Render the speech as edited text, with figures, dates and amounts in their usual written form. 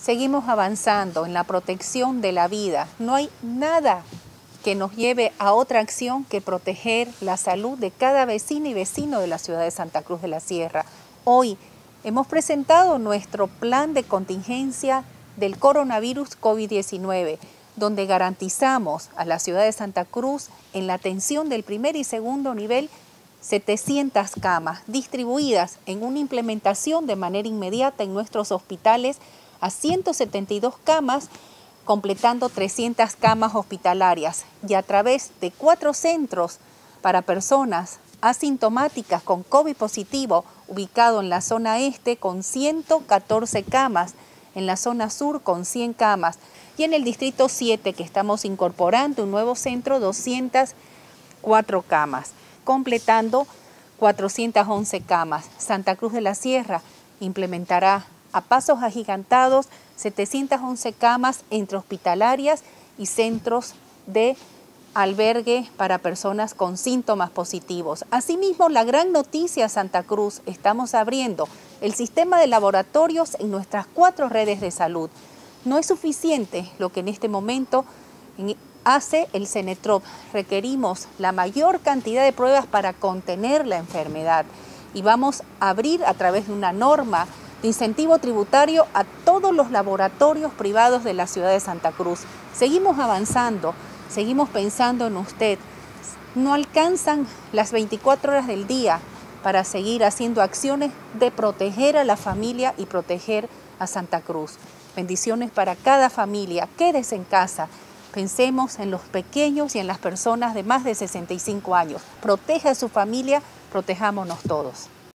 Seguimos avanzando en la protección de la vida. No hay nada que nos lleve a otra acción que proteger la salud de cada vecina y vecino de la ciudad de Santa Cruz de la Sierra. Hoy hemos presentado nuestro plan de contingencia del coronavirus COVID-19, donde garantizamos a la ciudad de Santa Cruz en la atención del primer y segundo nivel 700 camas distribuidas en una implementación de manera inmediata en nuestros hospitales a 172 camas, completando 300 camas hospitalarias y a través de 4 centros para personas asintomáticas con COVID positivo, ubicado en la zona este con 114 camas, en la zona sur con 100 camas y en el distrito 7 que estamos incorporando un nuevo centro, 204 camas, completando 411 camas. Santa Cruz de la Sierra implementará a pasos agigantados 711 camas entre hospitalarias y centros de albergue para personas con síntomas positivos. Asimismo, la gran noticia Santa Cruz, estamos abriendo el sistema de laboratorios en nuestras 4 redes de salud. No es suficiente lo que en este momento hace el CENETROP. Requerimos la mayor cantidad de pruebas para contener la enfermedad y vamos a abrir a través de una norma de incentivo tributario a todos los laboratorios privados de la ciudad de Santa Cruz. Seguimos avanzando, seguimos pensando en usted. No alcanzan las 24 horas del día para seguir haciendo acciones de proteger a la familia y proteger a Santa Cruz. Bendiciones para cada familia. Quédese en casa. Pensemos en los pequeños y en las personas de más de 65 años. Proteja a su familia, protejámonos todos.